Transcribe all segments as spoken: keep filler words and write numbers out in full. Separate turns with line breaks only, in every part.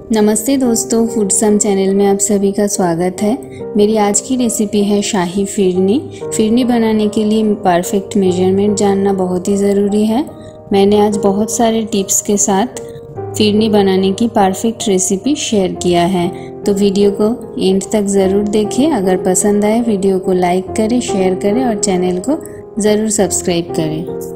नमस्ते दोस्तों, फूड सम चैनल में आप सभी का स्वागत है। मेरी आज की रेसिपी है शाही फिरनी। फिरनी बनाने के लिए परफेक्ट मेजरमेंट जानना बहुत ही ज़रूरी है। मैंने आज बहुत सारे टिप्स के साथ फिरनी बनाने की परफेक्ट रेसिपी शेयर किया है, तो वीडियो को एंड तक ज़रूर देखें। अगर पसंद आए वीडियो को लाइक करें, शेयर करें और चैनल को ज़रूर सब्सक्राइब करें।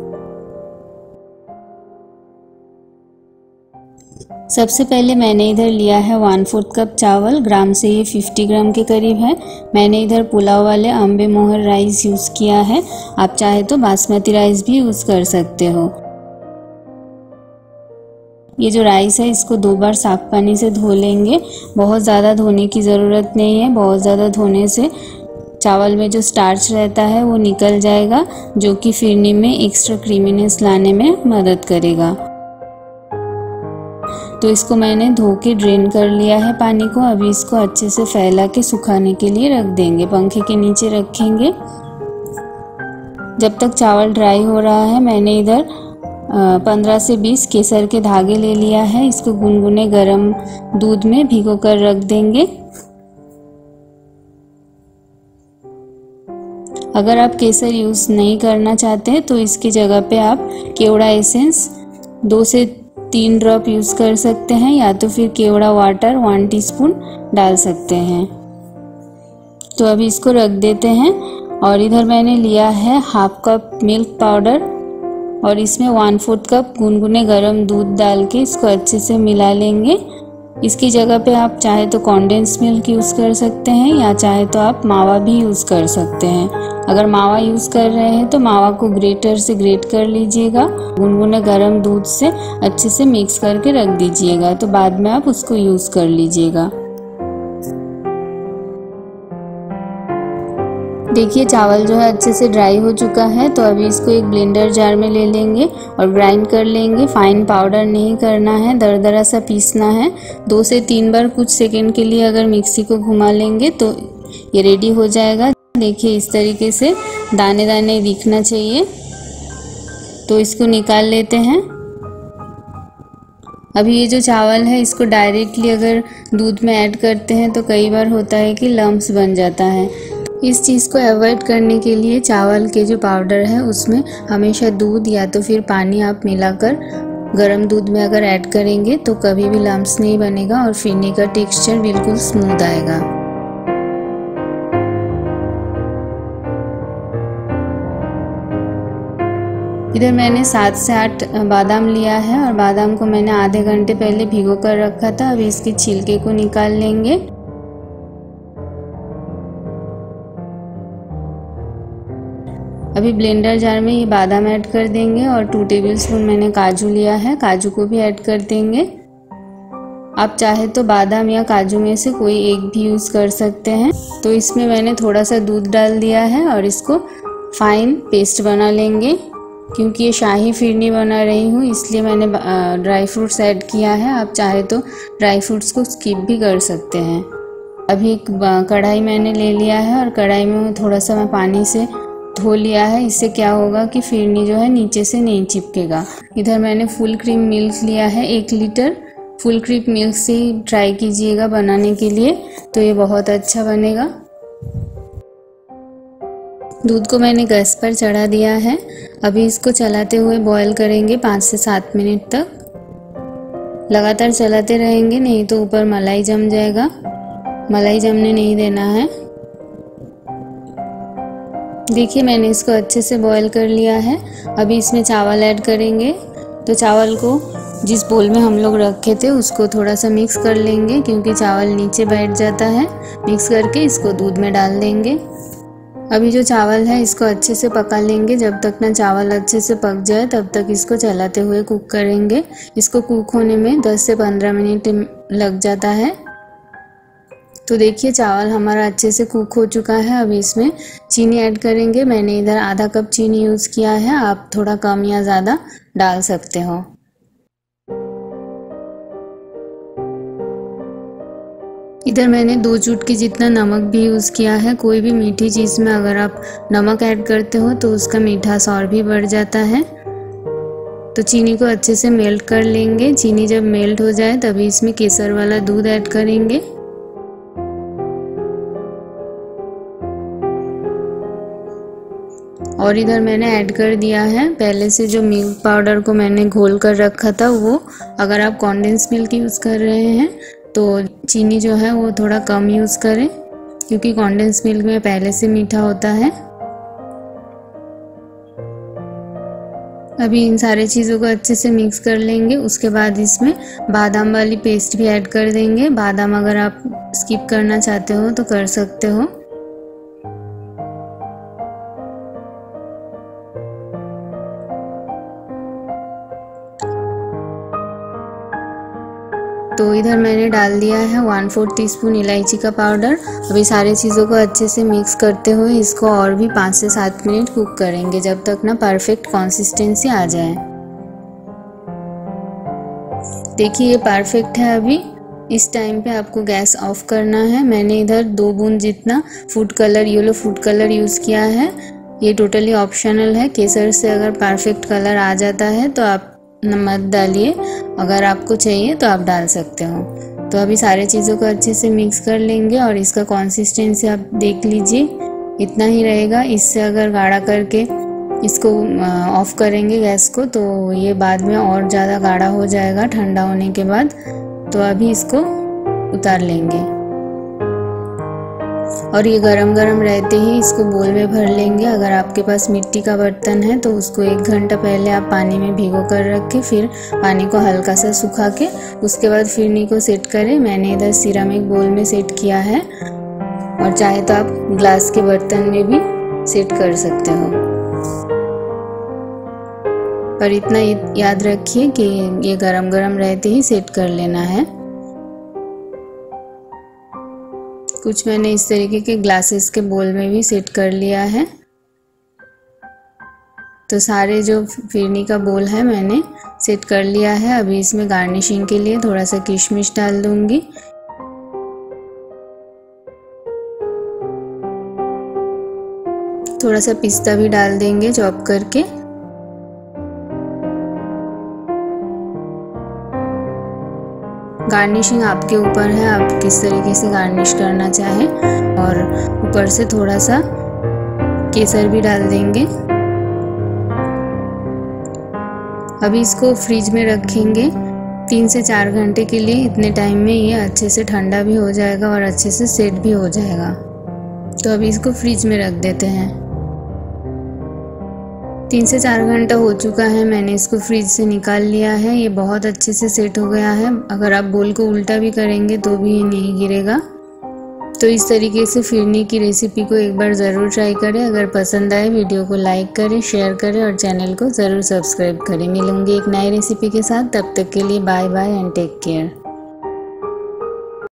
सबसे पहले मैंने इधर लिया है वन फोर्थ कप चावल। ग्राम से ये फिफ्टी ग्राम के करीब है। मैंने इधर पुलाव वाले अम्बे मोहर राइस यूज़ किया है। आप चाहे तो बासमती राइस भी यूज़ कर सकते हो। ये जो राइस है इसको दो बार साफ पानी से धो लेंगे। बहुत ज़्यादा धोने की ज़रूरत नहीं है। बहुत ज़्यादा धोने से चावल में जो स्टार्च रहता है वो निकल जाएगा, जो कि फिरनी में एक्स्ट्रा क्रीमीनेस लाने में मदद करेगा। तो इसको मैंने धो के ड्रेन कर लिया है पानी को। अभी इसको अच्छे से फैला के सुखाने के लिए रख देंगे, पंखे के नीचे रखेंगे। जब तक चावल ड्राई हो रहा है, मैंने इधर पंद्रह से बीस केसर के धागे ले लिया है। इसको गुनगुने गरम दूध में भिगो कर रख देंगे। अगर आप केसर यूज़ नहीं करना चाहते तो इसकी जगह पे आप केवड़ा एसेंस दो से तीन ड्रॉप यूज़ कर सकते हैं, या तो फिर केवड़ा वाटर वन टीस्पून डाल सकते हैं। तो अभी इसको रख देते हैं। और इधर मैंने लिया है हाफ कप मिल्क पाउडर और इसमें वन फोर्थ कप गुनगुने गरम दूध डाल के इसको अच्छे से मिला लेंगे। इसकी जगह पे आप चाहे तो कॉन्डेंस मिल्क यूज़ कर सकते हैं, या चाहे तो आप मावा भी यूज़ कर सकते हैं। अगर मावा यूज़ कर रहे हैं तो मावा को ग्रेटर से ग्रेट कर लीजिएगा। गुनगुने गरम दूध से अच्छे से मिक्स करके रख दीजिएगा, तो बाद में आप उसको यूज़ कर लीजिएगा। देखिए चावल जो है अच्छे से ड्राई हो चुका है। तो अभी इसको एक ब्लेंडर जार में ले लेंगे और ग्राइंड कर लेंगे। फाइन पाउडर नहीं करना है, दरदरा सा पीसना है। दो से तीन बार कुछ सेकंड के लिए अगर मिक्सी को घुमा लेंगे तो ये रेडी हो जाएगा। देखिए इस तरीके से दाने दाने दिखना चाहिए। तो इसको निकाल लेते हैं। अभी ये जो चावल है इसको डायरेक्टली अगर दूध में ऐड करते हैं तो कई बार होता है कि लम्प्स बन जाता है। इस चीज़ को अवॉइड करने के लिए चावल के जो पाउडर है उसमें हमेशा दूध या तो फिर पानी आप मिलाकर गर्म दूध में अगर ऐड करेंगे तो कभी भी लम्प्स नहीं बनेगा और फिरनी का टेक्सचर बिल्कुल स्मूथ आएगा। इधर मैंने सात से आठ बादाम लिया है और बादाम को मैंने आधे घंटे पहले भिगो कर रखा था। अभी इसके छिलके को निकाल लेंगे। अभी ब्लेंडर जार में ये बादाम ऐड कर देंगे और टू टेबलस्पून मैंने काजू लिया है, काजू को भी ऐड कर देंगे। आप चाहे तो बादाम या काजू में से कोई एक भी यूज़ कर सकते हैं। तो इसमें मैंने थोड़ा सा दूध डाल दिया है और इसको फाइन पेस्ट बना लेंगे। क्योंकि ये शाही फिरनी बना रही हूँ इसलिए मैंने ड्राई फ्रूट्स ऐड किया है। आप चाहे तो ड्राई फ्रूट्स को स्किप भी कर सकते हैं। अभी एक कढ़ाई मैंने ले लिया है और कढ़ाई में थोड़ा सा मैं पानी से धो लिया है। इससे क्या होगा कि फिरनी जो है नीचे से नहीं चिपकेगा। इधर मैंने फुल क्रीम मिल्क लिया है एक लीटर। फुल क्रीम मिल्क से ही ट्राई कीजिएगा बनाने के लिए, तो ये बहुत अच्छा बनेगा। दूध को मैंने गैस पर चढ़ा दिया है। अभी इसको चलाते हुए बॉईल करेंगे पाँच से सात मिनट तक। लगातार चलाते रहेंगे, नहीं तो ऊपर मलाई जम जाएगा। मलाई जमने नहीं देना है। देखिए मैंने इसको अच्छे से बॉईल कर लिया है। अभी इसमें चावल ऐड करेंगे। तो चावल को जिस बोल में हम लोग रखे थे उसको थोड़ा सा मिक्स कर लेंगे, क्योंकि चावल नीचे बैठ जाता है। मिक्स करके इसको दूध में डाल देंगे। अभी जो चावल है इसको अच्छे से पका लेंगे। जब तक ना चावल अच्छे से पक जाए तब तक इसको चलाते हुए कुक करेंगे। इसको कुक होने में दस से पंद्रह मिनट लग जाता है। तो देखिए चावल हमारा अच्छे से कुक हो चुका है। अभी इसमें चीनी ऐड करेंगे। मैंने इधर आधा कप चीनी यूज़ किया है, आप थोड़ा कम या ज़्यादा डाल सकते हो। इधर मैंने दो चुटकी जितना नमक भी यूज़ किया है। कोई भी मीठी चीज़ में अगर आप नमक ऐड करते हो तो उसका मीठास और भी बढ़ जाता है। तो चीनी को अच्छे से मेल्ट कर लेंगे। चीनी जब मेल्ट हो जाए तभी इसमें केसर वाला दूध ऐड करेंगे। और इधर मैंने ऐड कर दिया है पहले से जो मिल्क पाउडर को मैंने घोल कर रखा था वो। अगर आप कॉन्डेंस मिल्क यूज़ कर रहे हैं तो चीनी जो है वो थोड़ा कम यूज़ करें, क्योंकि कॉन्डेंस मिल्क में पहले से मीठा होता है। अभी इन सारे चीज़ों को अच्छे से मिक्स कर लेंगे। उसके बाद इसमें बादाम वाली पेस्ट भी ऐड कर देंगे। बादाम अगर आप स्किप करना चाहते हो तो कर सकते हो। तो इधर मैंने डाल दिया है वन फोर्थ टी स्पून इलायची का पाउडर। अभी सारी चीज़ों को अच्छे से मिक्स करते हुए इसको और भी पाँच से सात मिनट कुक करेंगे, जब तक ना परफेक्ट कंसिस्टेंसी आ जाए। देखिए ये परफेक्ट है। अभी इस टाइम पे आपको गैस ऑफ करना है। मैंने इधर दो बूंद जितना food colour, yellow food colour use किया है। ये टोटली ऑप्शनल है। केसर से अगर परफेक्ट कलर आ जाता है तो आप नमक डालिए, अगर आपको चाहिए तो आप डाल सकते हो। तो अभी सारे चीज़ों को अच्छे से मिक्स कर लेंगे और इसका कंसिस्टेंसी आप देख लीजिए, इतना ही रहेगा। इससे अगर गाढ़ा करके इसको ऑफ करेंगे गैस को तो ये बाद में और ज़्यादा गाढ़ा हो जाएगा ठंडा होने के बाद। तो अभी इसको उतार लेंगे और ये गरम गरम रहते ही इसको बोल में भर लेंगे। अगर आपके पास मिट्टी का बर्तन है तो उसको एक घंटा पहले आप पानी में भिगो कर रखें, फिर पानी को हल्का सा सुखा के उसके बाद फिरनी को सेट करें। मैंने इधर सिरामिक बोल में सेट किया है और चाहे तो आप ग्लास के बर्तन में भी सेट कर सकते हो। पर इतना याद रखिए कि ये गरम गरम रहते ही सेट कर लेना है। कुछ मैंने इस तरीके के ग्लासेस के बोल में भी सेट कर लिया है। तो सारे जो फिरनी का बोल है मैंने सेट कर लिया है। अभी इसमें गार्निशिंग के लिए थोड़ा सा किशमिश डाल दूंगी। थोड़ा सा पिस्ता भी डाल देंगे चॉप करके। गार्निशिंग आपके ऊपर है, आप किस तरीके से गार्निश करना चाहें। और ऊपर से थोड़ा सा केसर भी डाल देंगे। अभी इसको फ्रिज में रखेंगे तीन से चार घंटे के लिए। इतने टाइम में ये अच्छे से ठंडा भी हो जाएगा और अच्छे से सेट भी हो जाएगा। तो अभी इसको फ्रिज में रख देते हैं। तीन से चार घंटा हो चुका है, मैंने इसको फ्रिज से निकाल लिया है। ये बहुत अच्छे से सेट हो गया है। अगर आप बोल को उल्टा भी करेंगे तो भी ये नहीं गिरेगा। तो इस तरीके से फिरनी की रेसिपी को एक बार ज़रूर ट्राई करें। अगर पसंद आए वीडियो को लाइक करें, शेयर करें और चैनल को ज़रूर सब्सक्राइब करें। मिलूंगी एक नई रेसिपी के साथ, तब तक के लिए bye bye and take care.